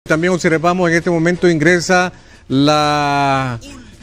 También observamos en este momento ingresa una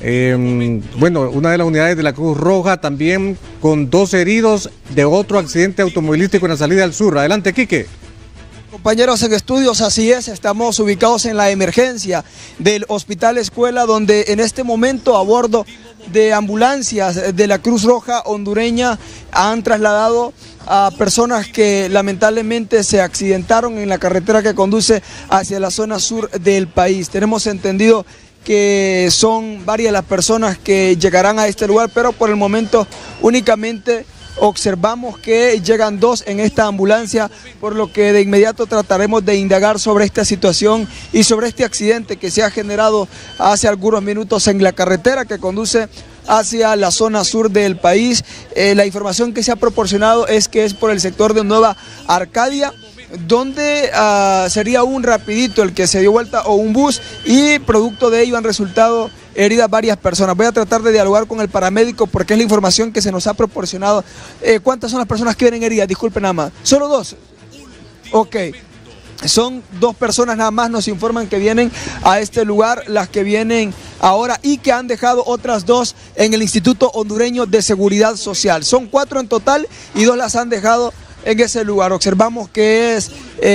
de las unidades de la Cruz Roja, también con 2 heridos de otro accidente automovilístico en la salida al sur. Adelante, Quique. Compañeros en estudios, así es, estamos ubicados en la emergencia del Hospital Escuela, donde en este momento a bordo de ambulancias de la Cruz Roja hondureña han trasladado a personas que lamentablemente se accidentaron en la carretera que conduce hacia la zona sur del país. Tenemos entendido que son varias las personas que llegarán a este lugar, pero por el momento únicamente observamos que llegan 2 en esta ambulancia, por lo que de inmediato trataremos de indagar sobre esta situación y sobre este accidente que se ha generado hace algunos minutos en la carretera que conduce hacia la zona sur del país. La información que se ha proporcionado es que es por el sector de Nueva Arcadia, donde sería un rapidito el que se dio vuelta o un bus, y producto de ello han resultado heridas varias personas. Voy a tratar de dialogar con el paramédico porque es la información que se nos ha proporcionado. ¿Cuántas son las personas que vienen heridas? Disculpen nada más. ¿Solo 2? Ok. Son 2 personas nada más, nos informan que vienen a este lugar, las que vienen ahora, y que han dejado otras 2 en el Instituto Hondureño de Seguridad Social. Son 4 en total y 2 las han dejado en ese lugar. Observamos que es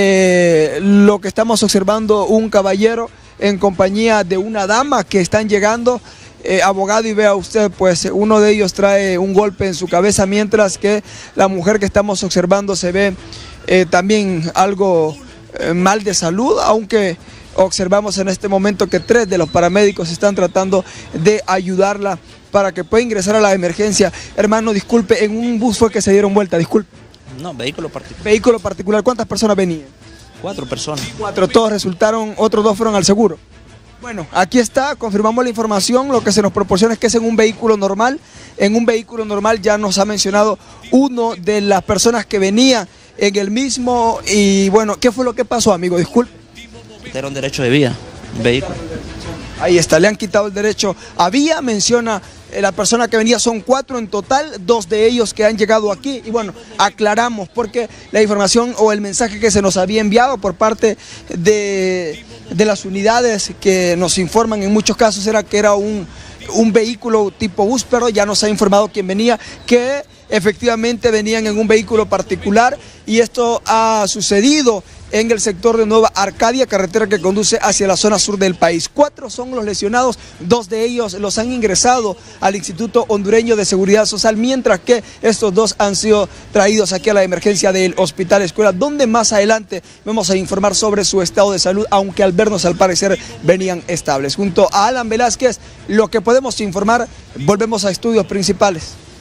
lo que estamos observando, un caballero en compañía de una dama que están llegando. Abogado, y vea usted, pues uno de ellos trae un golpe en su cabeza, mientras que la mujer que estamos observando se ve también algo mal de salud, aunque observamos en este momento que 3 de los paramédicos están tratando de ayudarla para que pueda ingresar a la emergencia. Hermano, disculpe, en un bus fue que se dieron vuelta, disculpe. No, vehículo particular. Vehículo particular, ¿cuántas personas venían? 4 personas. 4, todos resultaron, otros 2 fueron al seguro. Bueno, aquí está, confirmamos la información, lo que se nos proporciona es que es en un vehículo normal. En un vehículo normal ya nos ha mencionado uno de las personas que venía en el mismo. Y bueno, ¿qué fue lo que pasó, amigo? Disculpe. Quitaron derecho de vía, vehículo. Ahí está, le han quitado el derecho a vía, menciona la persona que venía, son 4 en total, 2 de ellos que han llegado aquí. Y bueno, aclaramos porque la información o el mensaje que se nos había enviado por parte de las unidades que nos informan en muchos casos era que era un vehículo tipo bus, pero ya nos ha informado quién venía, que efectivamente venían en un vehículo particular, y esto ha sucedido en el sector de Nueva Arcadia, carretera que conduce hacia la zona sur del país. 4 son los lesionados, 2 de ellos los han ingresado al Instituto Hondureño de Seguridad Social, mientras que estos 2 han sido traídos aquí a la emergencia del Hospital Escuela, donde más adelante vamos a informar sobre su estado de salud, aunque al vernos al parecer venían estables. Junto a Alan Velázquez, lo que podemos informar, volvemos a estudios principales.